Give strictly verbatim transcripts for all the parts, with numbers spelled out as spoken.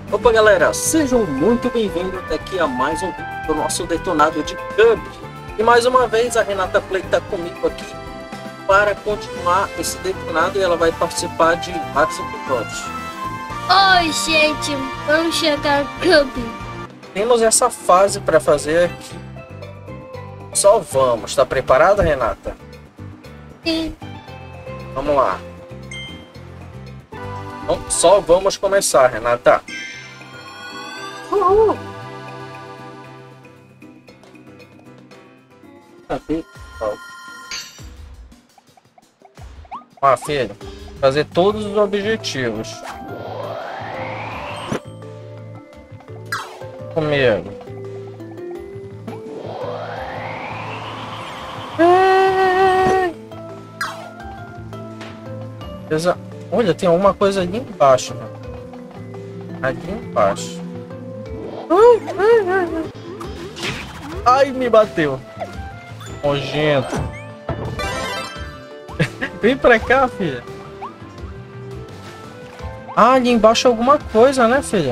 Opa galera, sejam muito bem-vindos aqui a mais um vídeo do nosso detonado de Kirby. E mais uma vez a Renata Play está comigo aqui para continuar esse detonado e ela vai participar de vários episódios. Oi gente, vamos chegar Kirby. Temos essa fase para fazer aqui. Só vamos, tá preparada, Renata? Sim. Vamos lá. Bom, só vamos começar, Renata. Uhul. Ah, filho, fazer todos os objetivos. Comigo. Beleza. Olha, tem alguma coisa ali embaixo, né? Ali embaixo. Ai, me bateu. Nojento. Vem pra cá, filha. Ah, ali embaixo é alguma coisa, né, filha?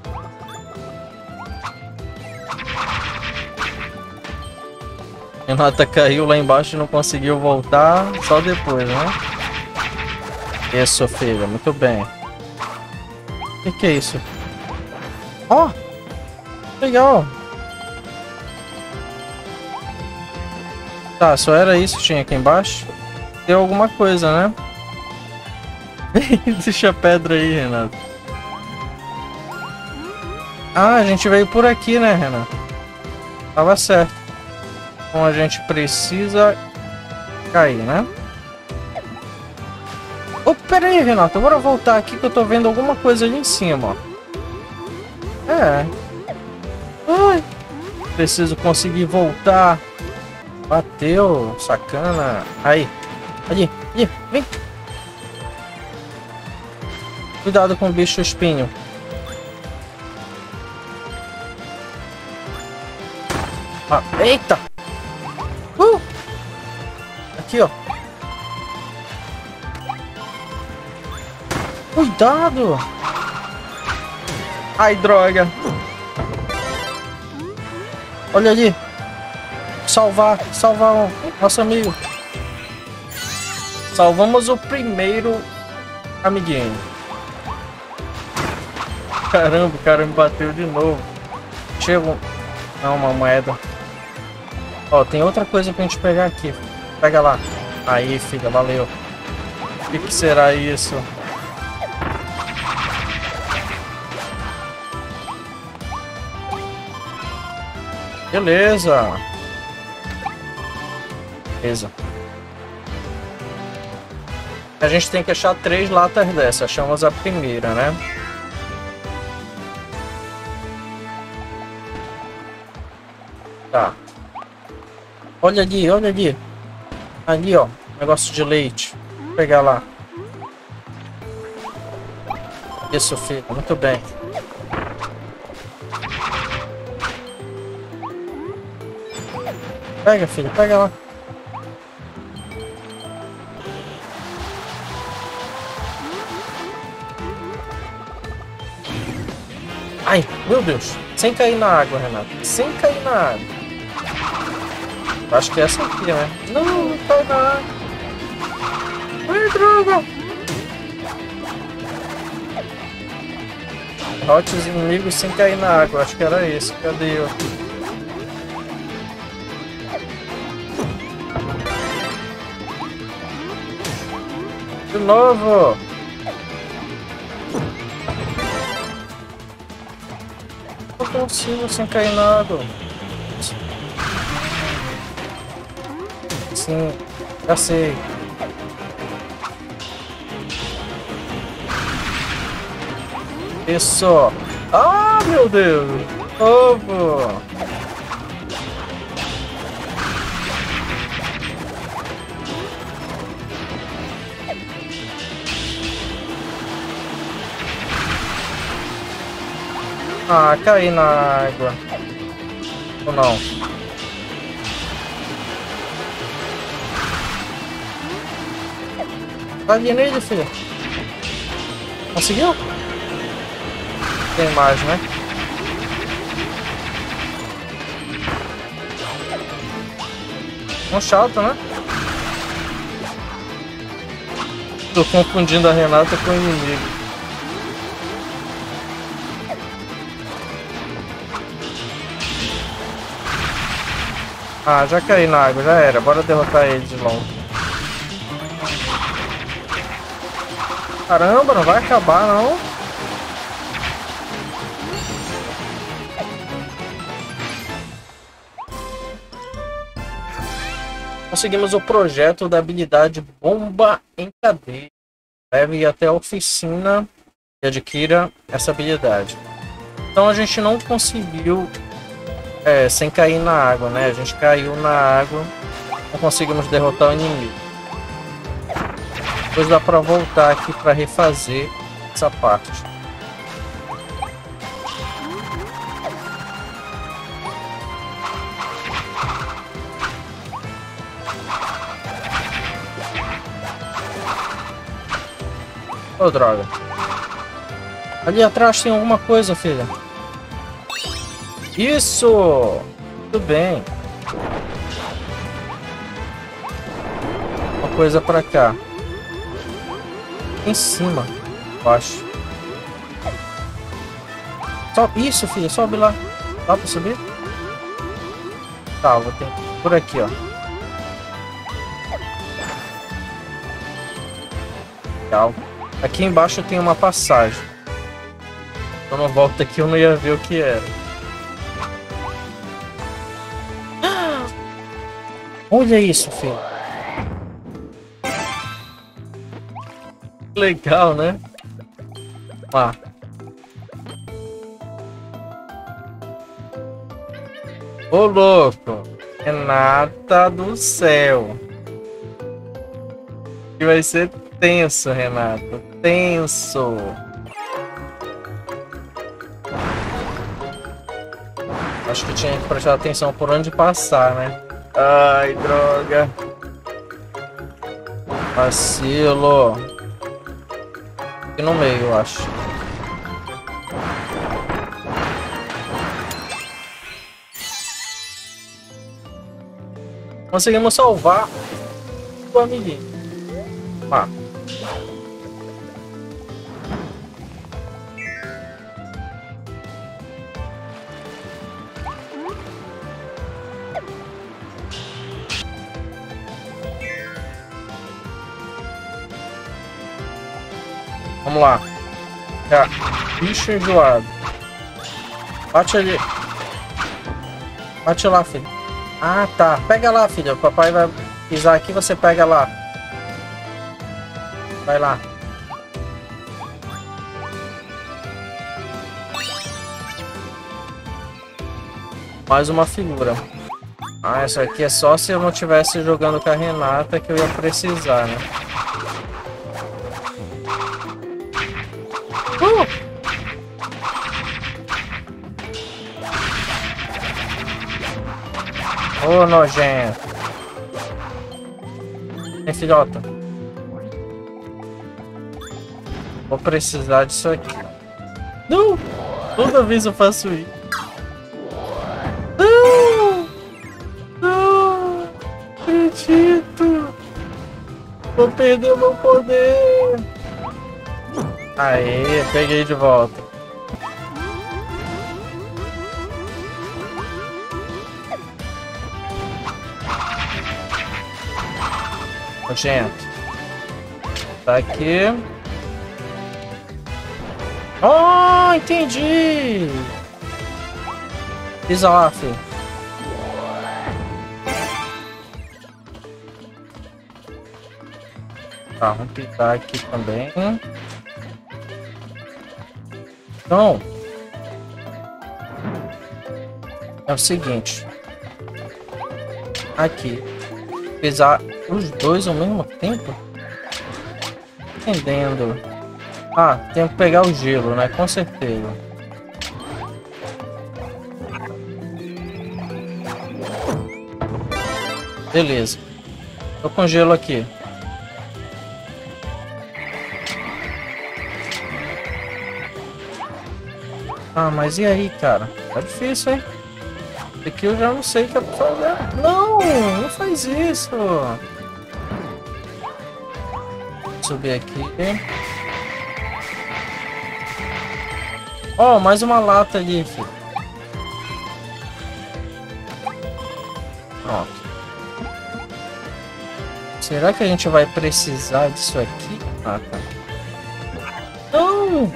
Renata caiu lá embaixo e não conseguiu voltar. Só depois, né? Isso, filha. Muito bem. O que, que é isso? Ó! Oh, legal! Tá, só era isso que tinha aqui embaixo? Tem alguma coisa, né? Deixa a pedra aí, Renato. Ah, a gente veio por aqui, né, Renato? Tava certo. Então a gente precisa cair, né? Oh, pera aí, Renato. Bora voltar aqui que eu tô vendo alguma coisa ali em cima, ó. É. Ai. Preciso conseguir voltar. Bateu. Sacana. Aí. Ali. Ali. Vem. Cuidado com o bicho espinho. Ah, eita. Uh. Aqui, ó. Cuidado! Ai, droga! Olha ali! Salvar, salvar o nosso amigo! Salvamos o primeiro amiguinho. Caramba, o cara me bateu de novo. Chega. Não, uma moeda. Ó, tem outra coisa pra gente pegar aqui. Pega lá. Aí, filha, valeu. O que, que será isso? Beleza. Beleza. A gente tem que achar três latas dessa. Achamos a primeira, né? Tá. Olha ali, olha ali. Ali, ó. Negócio de leite. Vou pegar lá. Isso, filho. Muito bem. Pega, filho, pega lá. Ai, meu Deus. Sem cair na água, Renato. Sem cair na água. Acho que é essa aqui, né? Não, não cai na água. Ai, droga. Derrote os inimigos sem cair na água. Acho que era esse. Cadê eu? De novo! Não consigo sem cair na água. Sim, já sei. Isso! Ah, meu Deus! Ovo! Ah, caí na água. Ou não? Vai ali nele, filho. Conseguiu? Tem mais, né? Um chato, né? Tô confundindo a Renata com o inimigo. Ah, já caí na água, já era. Bora derrotar ele de longe. Caramba, não vai acabar não. Conseguimos o projeto da habilidade Bomba em Cadeia. Deve ir até a oficina e adquira essa habilidade. Então a gente não conseguiu é, sem cair na água, né? A gente caiu na água, não conseguimos derrotar o inimigo. Depois dá para voltar aqui para refazer essa parte. Ô, oh, droga. Ali atrás tem alguma coisa, filha. Isso! Tudo bem. Uma coisa pra cá. Em cima, eu acho. Sobe. Isso, filha. Sobe lá. Dá pra subir? Tá, vou ter por aqui, ó. Legal. Aqui embaixo tem uma passagem. Se eu não volto aqui, eu não ia ver o que era. Olha isso, filho. Legal, né? Lá. Ô, louco. Renata do céu. Que vai ser tenso, Renato. Tenso. Acho que tinha que prestar atenção por onde passar, né? Ai, droga. Vacilo. Aqui no meio, eu acho. Conseguimos salvar o amiguinho. Ah. Vamos lá. É, bicho enjoado. Bate ali. Bate lá, filho. Ah, tá. Pega lá, filha. O papai vai pisar aqui, você pega lá. Vai lá. Mais uma figura. Ah, essa aqui é só se eu não estivesse jogando com a Renata que eu ia precisar, né? Uh! Ô, oh, nojento. Tem filhota. Vou precisar disso aqui. Não! Toda vez eu faço isso. Não! Não! Acredito! Vou perder o meu poder! Aê, peguei de volta. Nojento. Tá aqui. Oh, entendi! Pisa lá, filho. Tá, vamos pisar aqui também. Então, é o seguinte. Aqui. Pisar os dois ao mesmo tempo? Entendendo. Ah, tem que pegar o gelo, né? Com certeza. Beleza. Tô com gelo aqui. Ah, mas e aí, cara? Tá difícil, hein? Aqui eu já não sei o que é pra fazer. Não, não faz isso. Vou subir aqui. Ó, oh, mais uma lata ali, filho. Ó. Será que a gente vai precisar disso aqui? Ah, tá. Não!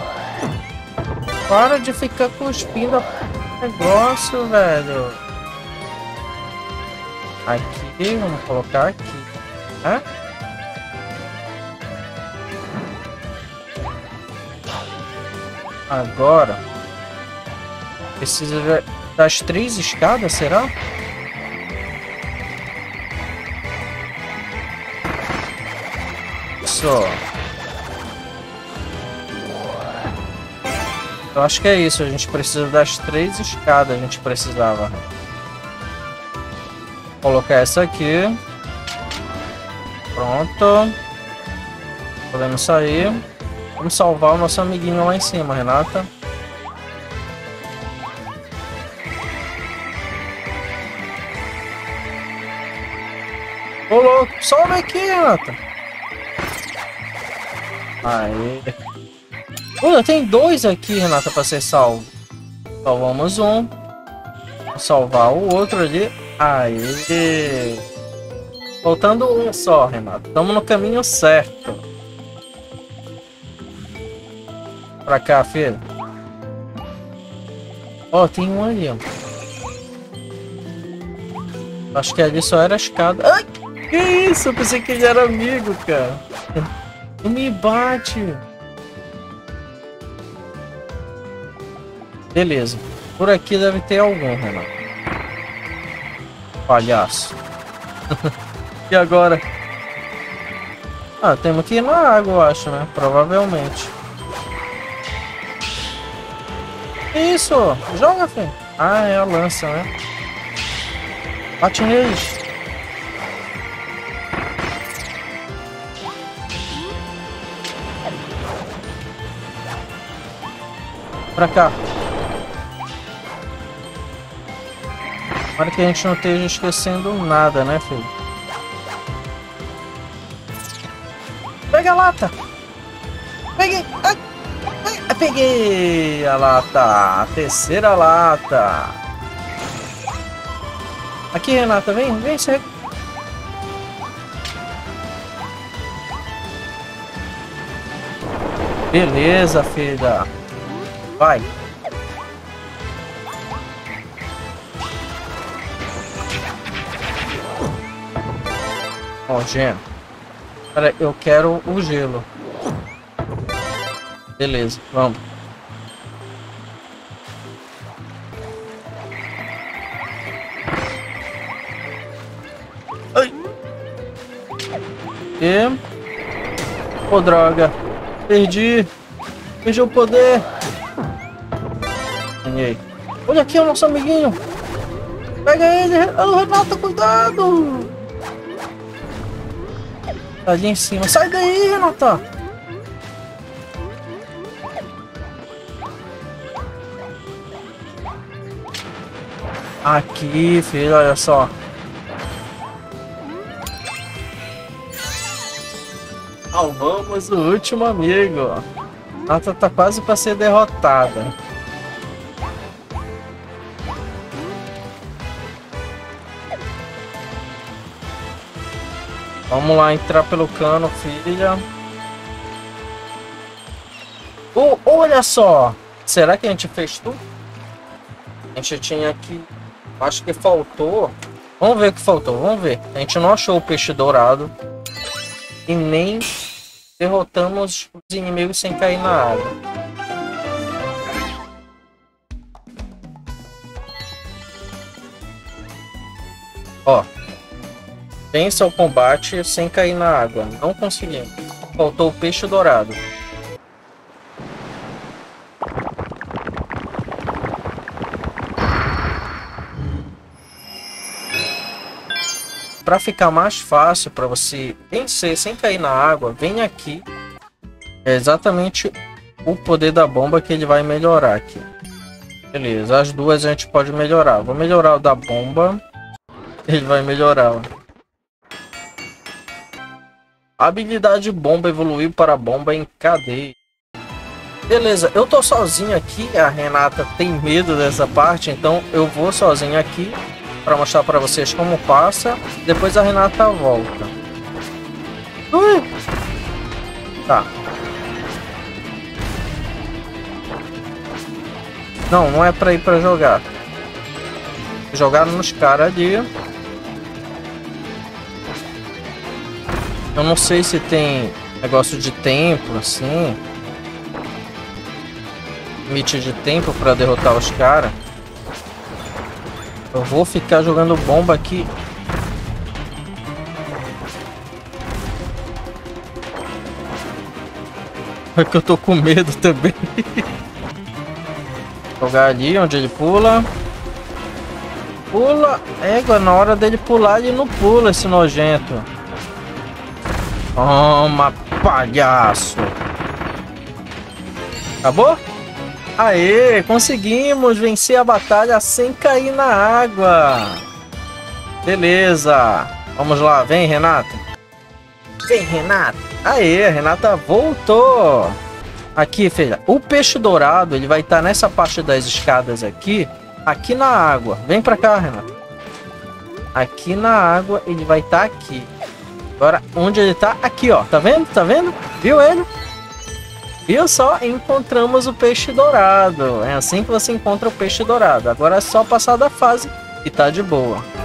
Para de ficar cuspindo o negócio, velho. Aqui, vamos colocar aqui. Hã? Agora precisa das três escadas, será? Só. Eu acho que é isso. A gente precisa das três escadas. A gente precisava. Vou colocar essa aqui. Pronto. Podemos sair. Vamos salvar o nosso amiguinho lá em cima, Renata. Ô, louco, sobe aqui, Renata. Aê. Olha, tem dois aqui, Renata, para ser salvo. Salvamos um. Vou salvar o outro ali. Aê. Faltando um só, Renata. Estamos no caminho certo. Pra cá, filho. Ó, oh, tem um ali, ó. Acho que ali só era a escada. Ai, que isso? Eu pensei que ele era amigo, cara. Não me bate. Beleza. Por aqui deve ter algum, Renato. Palhaço. E agora? Ah, temos que ir na água, eu acho, né? Provavelmente. Isso! Joga, filho! Ah, é a lança, né? Bate neles! Pra cá! Para que a gente não esteja esquecendo nada, né, filho? Pega a lata! Peguei! Ai! Peguei a lata, a terceira lata. Aqui, Renata, vem, vem, segue. Beleza, filha. Vai. Ó, gelo. Pera, eu quero o gelo. Beleza, vamos. Ai. E... Pô, droga. Perdi. Perdi o poder. Ganhei. Olha aqui o nosso amiguinho. Pega ele. Oh, Renata, cuidado. Tá ali em cima. Sai daí, Renata. Aqui, filho, olha só. Salvamos o último amigo. Nata tá quase para ser derrotada. Vamos lá entrar pelo cano, filha. Oh, olha só. Será que a gente fez tudo? A gente tinha aqui... Acho que faltou. Vamos ver o que faltou. Vamos ver. A gente não achou o peixe dourado. E nem derrotamos os inimigos sem cair na água. Ó. Vença o combate sem cair na água. Não conseguimos. Faltou o peixe dourado. Para ficar mais fácil para você vencer sem cair na água, vem aqui. É exatamente o poder da bomba que ele vai melhorar aqui. Beleza, as duas a gente pode melhorar. Vou melhorar o da bomba. Ele vai melhorar. A habilidade bomba evoluiu para bomba em cadeia. Beleza, eu tô sozinho aqui. A Renata tem medo dessa parte, então eu vou sozinho aqui para mostrar para vocês como passa. Depois a Renata volta. Ui. Tá. Não, não é para ir para jogar. Jogaram nos caras ali. Eu não sei se tem negócio de tempo, assim. Limite de tempo para derrotar os caras. Eu vou ficar jogando bomba aqui. É que eu tô com medo também. Jogar ali onde ele pula. Pula. Égua, na hora dele pular ele não pula, esse nojento. Toma, palhaço. Acabou? Aê, conseguimos vencer a batalha sem cair na água. Beleza. Vamos lá, vem, Renata. Vem, Renata. Aê, a Renata voltou. Aqui, filha, o peixe dourado, ele vai estar nessa parte das escadas aqui, aqui na água. Vem pra cá, Renata. Aqui na água, ele vai estar aqui. Agora, onde ele tá? Aqui, ó. Tá vendo? Tá vendo? Viu ele? Viu só? Encontramos o peixe dourado. É assim que você encontra o peixe dourado. Agora é só passar da fase e tá de boa.